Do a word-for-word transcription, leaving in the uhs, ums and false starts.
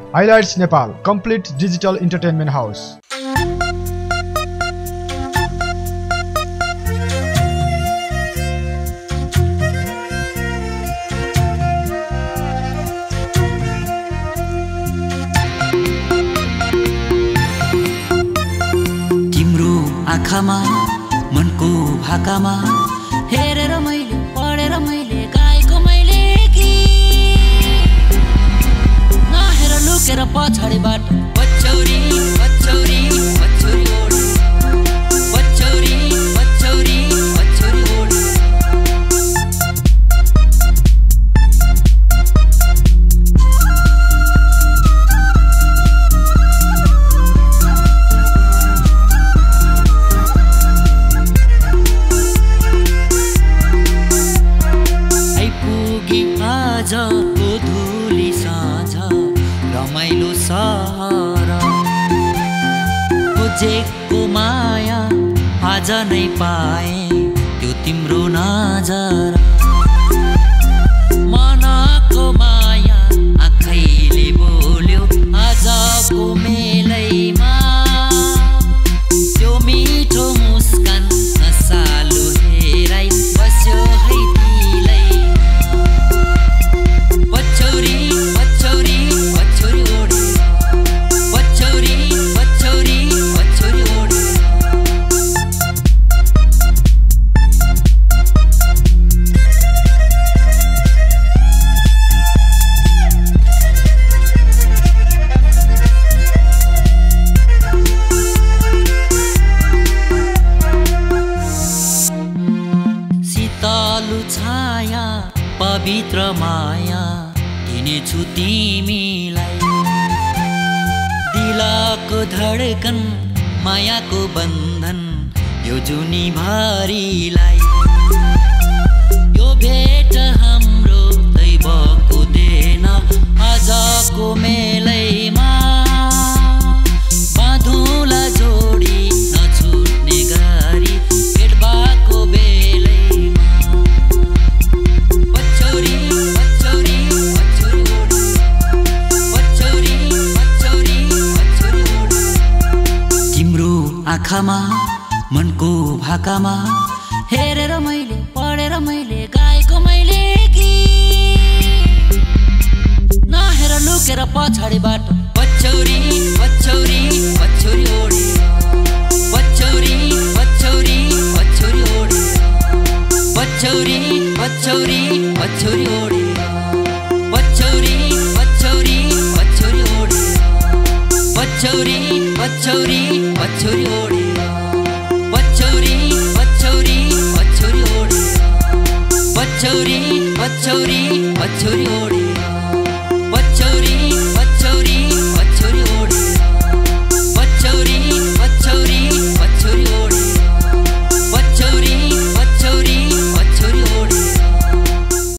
Highlights Nepal, complete digital entertainment house. तिम्रो आँखामा मनको भाकामा हेरेर मैले पढेर मैले गाएको मैले गीत नहेर लुकेर पछाडिबाट पछौरी पछौरी पछौरी ओडी पछौरी पछौरी पछौरी ओडी आजको धुली साँझ रमाइलो सहर खोजेको माया आज नै पाए त्यो तिम्रो नजर मनको माया आँखैले बोल्यो आजको मेलैमा त्यो मिठो मुस्कान नसालु हेराइ बस्यो है छाया पवित्र माया दिनेछु तिमीलाई दिलको धडकन मायाको बन्धन यो जुनी भरिलाई यो भेट हाम्रो दैवको देन आजको मेलैमा बाँधुला जोडी नछुट्ने गरी भेट भएको बेलै आँखामा मनको भाकामा हेरेर मैले पढेर मैले गाएको मैले गीत नहेर लुकेर पछाडिबाट पछौरी पछौरी पछौरी ओडी पछौरी पछौरी पछौरी ओडी पछौरी पछौरी पछौरी ओडी पछौरी पछौरी पछौरी ओडी पछौरी पछौरी पछौरी ओडी पछौरी पछौरी पछौरी ओडी पछौरी पछौरी पछौरी ओडी